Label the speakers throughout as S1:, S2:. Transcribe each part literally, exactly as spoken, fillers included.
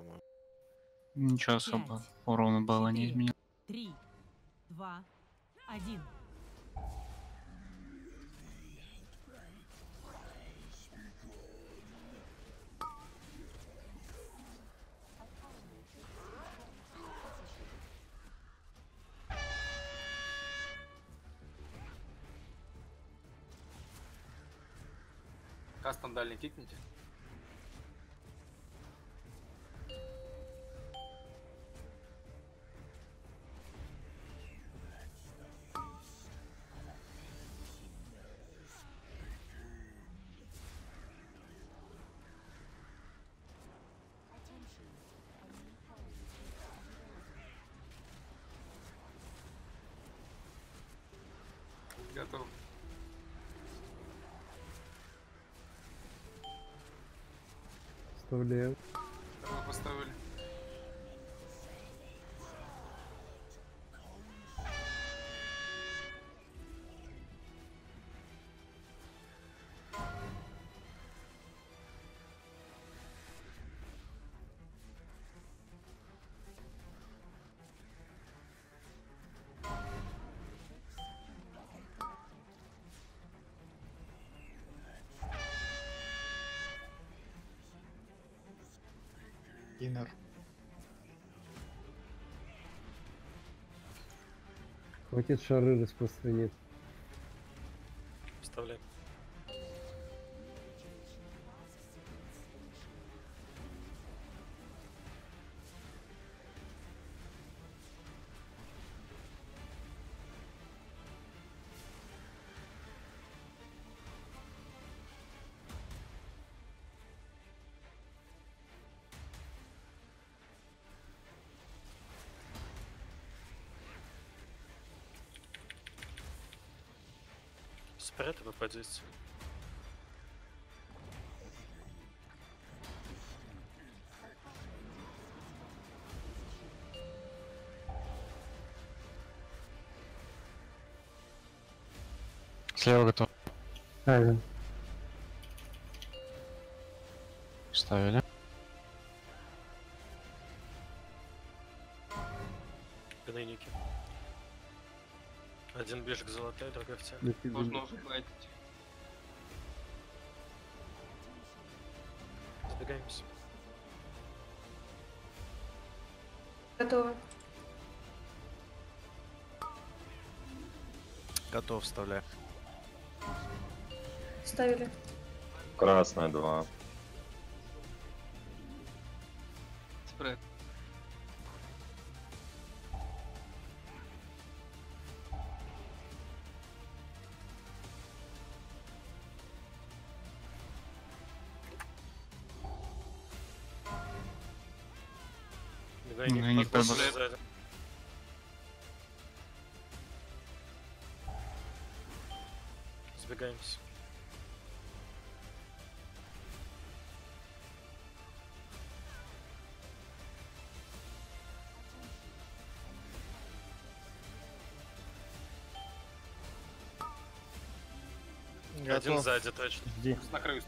S1: по-моему.
S2: Ничего особо. Урона балла не изменил.
S3: Три, два, один.
S4: Кастом дальний кикните. Готов.
S5: Вставляю.
S4: Второй поставили.
S6: Инер.
S5: Хватит шары распространять.
S7: Вставляй. Спрятай по позиции.
S2: Слева готов.
S5: Ставим.
S2: Ставили.
S7: Гнойники. Один бежик золотой, другой в центр.
S4: Можно уже хватить.
S7: Сбегаемся.
S8: Готово.
S1: Готов, вставляю.
S8: Ставили.
S9: Красная два.
S4: Спред.
S7: Гнойник,
S2: Гнойник
S7: подброс
S2: подброс.
S7: сзади. Сбегаемся. Один сзади точно.
S5: Жди.
S4: На краю.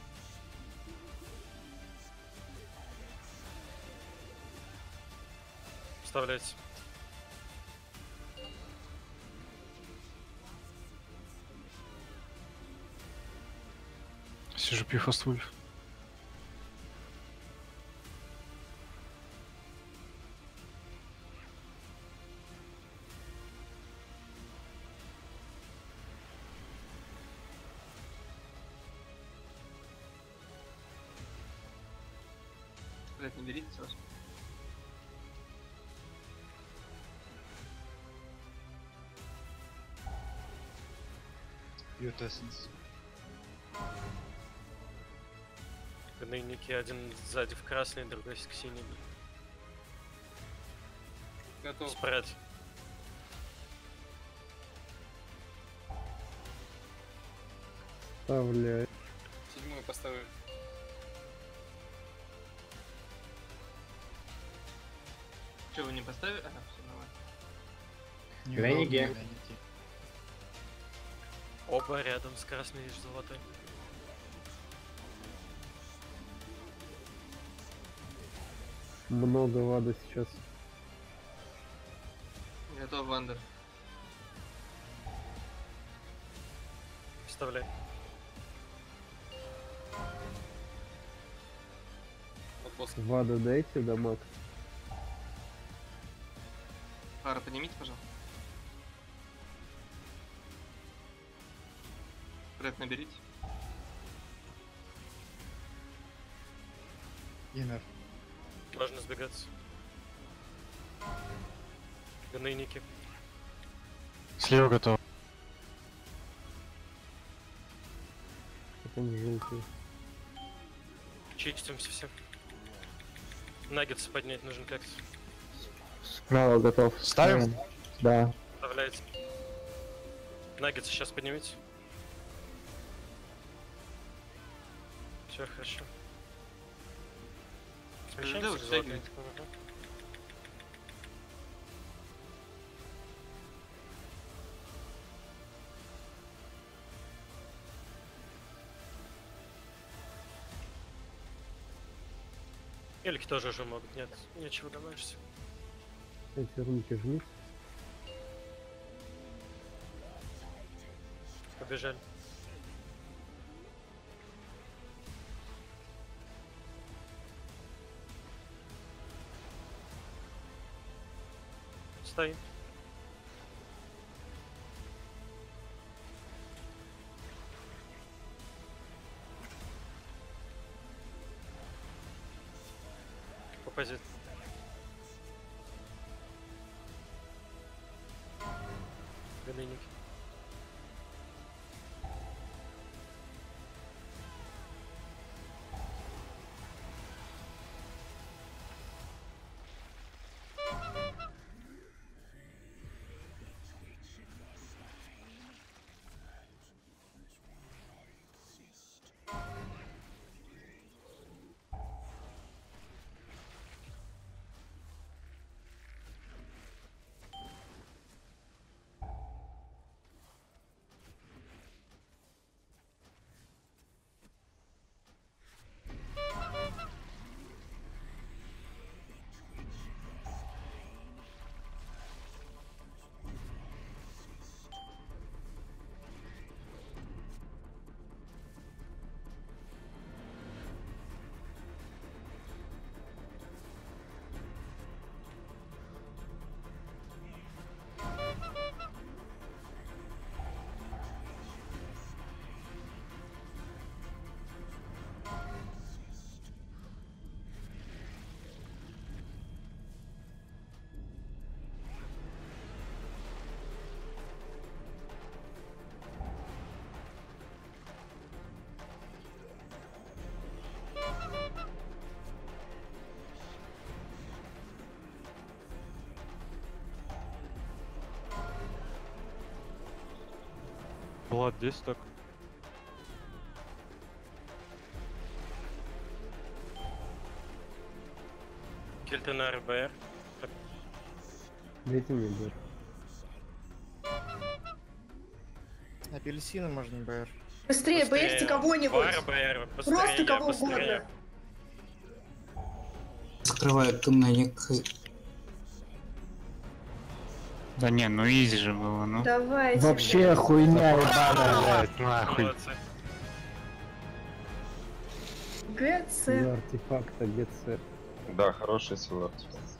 S7: Вставляйте.
S2: Сижу пью фаствульф.
S4: Спред, не берите сразу.
S6: Бьет эссенс.
S7: Гнойники, один сзади в красный, другой к синий.
S4: Готов.
S7: Спред.
S5: Вставляю.
S4: Седьмой поставили. Че, вы не поставили? Ага, все нормально.
S6: Гнойники.
S7: Оба рядом с красной и золотой.
S5: Много вада сейчас.
S4: Готов, Вандер.
S7: Вставляй.
S4: Вопрос.
S5: Вада дайте дамаг.
S4: Фара, поднимите, пожалуйста. Рэд наберите.
S6: Иннер.
S7: Можно сбегаться. Гнойники.
S1: Слева готов.
S5: Потом желтый.
S7: Чистимся все. Наггетсы поднять нужен как-то.
S1: Справа готов. Ставим? Да.
S7: Вставляется. Наггетсы сейчас поднимите. Все хорошо. Смещаемся
S4: Да, вот
S7: к
S4: стягивай.
S7: золотым. Ага. Эльки тоже уже могут, нет, нечего добавить.
S5: Эти рунки жмут.
S7: Побежали. Стоим. По позиции. Гнойники.
S1: Влад, здесь так.
S7: Кельтена РБР.
S5: Дайте мне бэр.
S6: Апельсины можно БР.
S8: Быстрее, бейте кого-нибудь.
S7: РБР,
S8: Просто
S7: быстрее,
S8: кого
S7: быстрее.
S8: угодно.
S10: Закрывают гнойник.
S2: Да не, ну изи же было, ну.
S8: Давайте.
S1: Вообще хуйня ебаная, блядь, нахуй.
S7: Молодцы.
S8: ГЦ.
S5: Два артефакта, ГЦ.
S9: Да, хороший силуэт.